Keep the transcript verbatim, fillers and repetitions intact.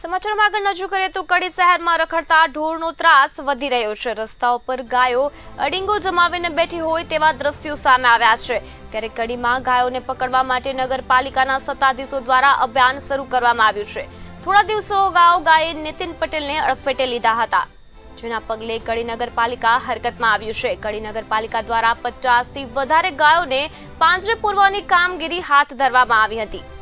સમાચારમાં આગળ નજર કરીએ તો કડી શહેરમાં રખડતા ઢોરનો ત્રાસ વધી રહ્યો છે। રસ્તાઓ પર ગાયો અડીંગો જમાવીને બેઠી હોય તેવા દ્રશ્યો સામે આવ્યા છે। ત્યારે કડીમાં ગાયોને પકડવા માટે નગરપાલિકાના સત્તાધીશો દ્વારા અભિયાન શરૂ કરવામાં આવ્યું છે। થોડા દિવસો અગાઉ ગાયે નીતિન પટેલને અડફેટે લીધા હતા, જેના પગલે કડી નગરપાલિકા હરકતમાં આવ્યું છે। કડી નગરપાલિકા દ્વારા પચાસ થી વધારે ગાયોને પાંજરે પૂરવાની કામગીરી હાથ ધરવામાં આવી હતી।